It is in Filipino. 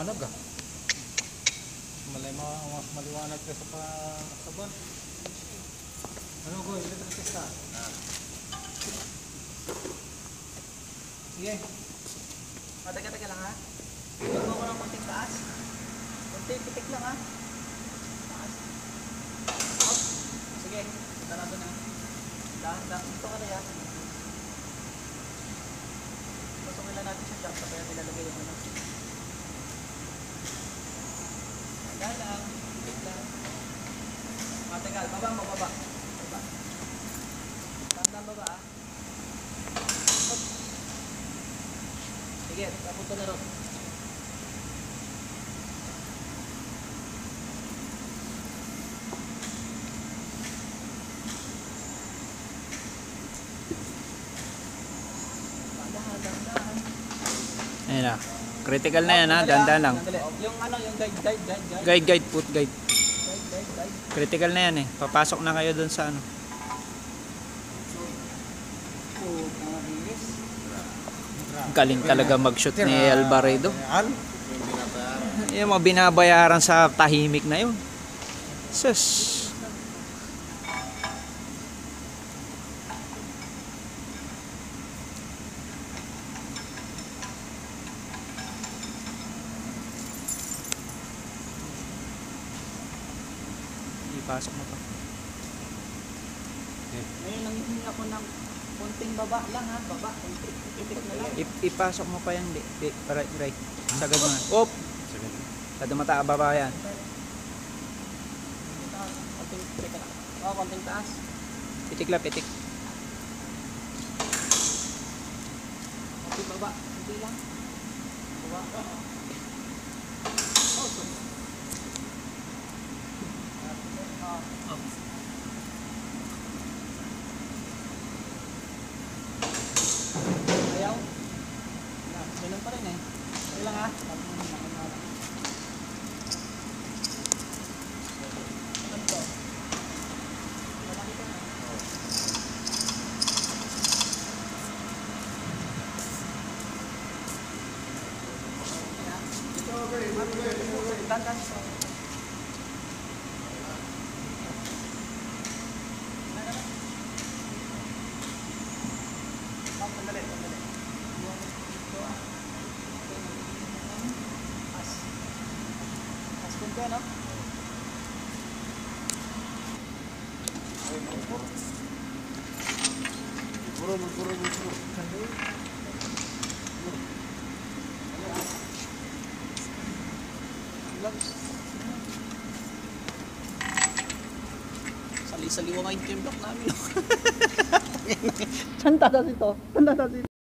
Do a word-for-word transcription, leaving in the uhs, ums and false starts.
maliwanag ah. Malay mas maliwanag ka sa sabon. Ano ko, electric test ka? Ah. Sige. Mataga-taga lang ha. Tignan mo ko ng konting taas. Konting pitik lang ha. Taas. Up. Sige. Sarado na. Dahan-dahan. Ito ka na yan. Pasukin lang natin sa jack. Sa kaya nilalagay yung ano. Dahan lang. Pitik lang. Matagal. Baba mo. Baba. Baba. Dahan-dahan baba ha. Up. Sige. Kapunta na rin. Ayan na. Critical na yan ha. Dandan lang. Yung ano, yung guide, guide, guide, guide. Guide, guide, put guide. Guide, guide, guide. Critical na yan eh. Papasok na kayo dun sa ano. Oh, nakabilis. Galing talaga mag-shoot ni Alvarado. Yan. Yung mga binabayaran sa tahimik na yun. Sus. Ipasok mo pa. Ngayon, nanghihingi ako ng konting baba lang ha. Baba, konting itik na lang. Ip ipasok mo pa yan. Di, di, para, right. Sagad mo na. Op! Kada mata, baba yan. Konting itik na lang. Oh, konting taas. Pitik lang, pitik. Konting baba. Konting lang. Baba. Oh, so. Oh. Ayaw. Ganun pa rin eh. Ayaw lang ha. Ano to? Malaki ka na. Ito, okay. Dandan. Sandali, sandali. As. As kung ka, no? Puro, puro, puro. Sali-saliwa nga yung block namin. Saan tatas ito? Saan tatas ito?